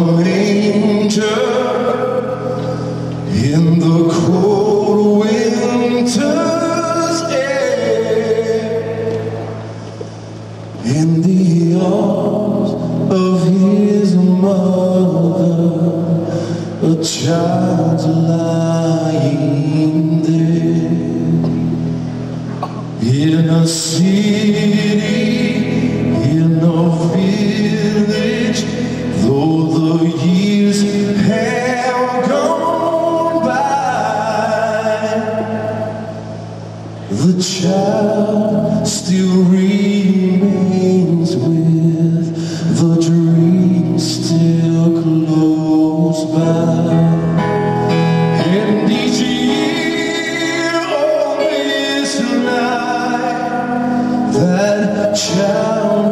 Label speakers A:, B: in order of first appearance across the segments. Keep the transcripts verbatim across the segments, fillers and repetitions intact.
A: manger, in the cold winter's air, in the arms of his mother, a child lying there. In a city, in a village, though the years have gone by, the child still remains with the dream still close by. And each year on this night, that child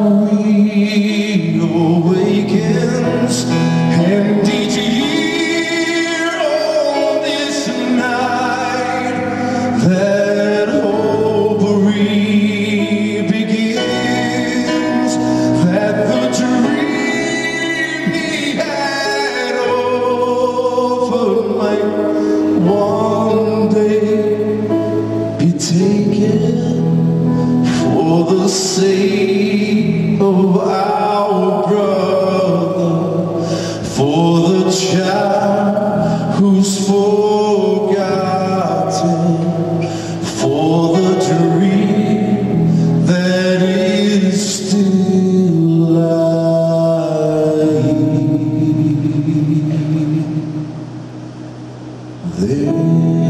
A: reawakens. And each year on this night, that hope re-begins, that the dream he had offered might one day be taken for the sake of our brother, for the child who's forgotten, for the dream that is still lying there.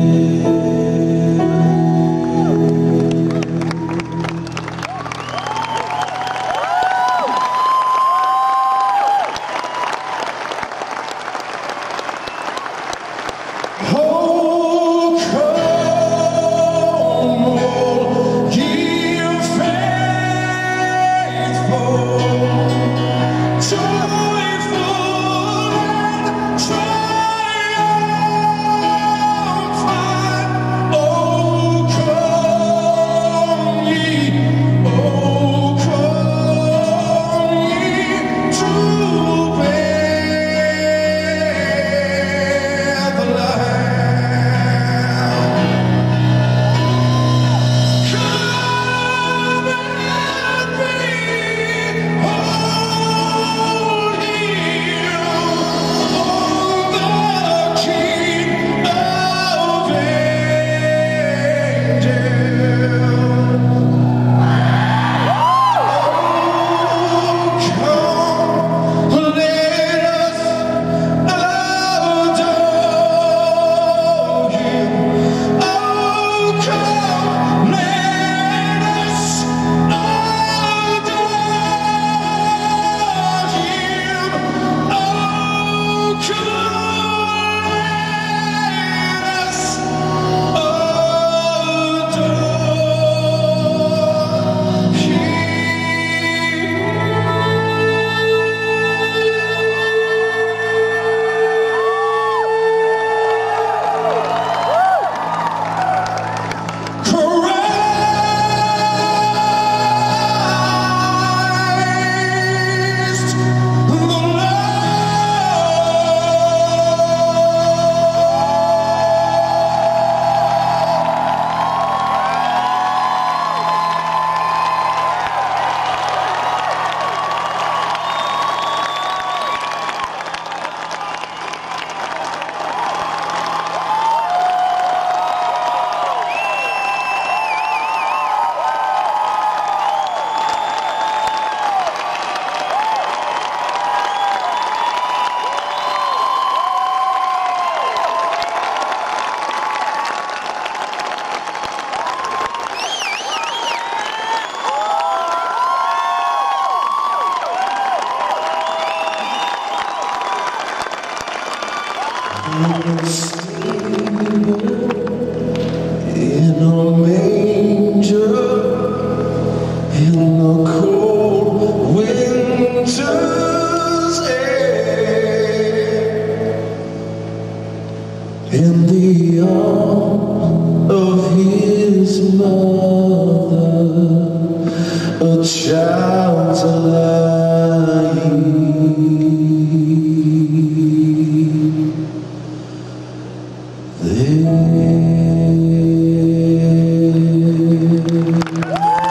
A: In a manger, in the cold winter's air, in the arms of his mother, a child's lying. you.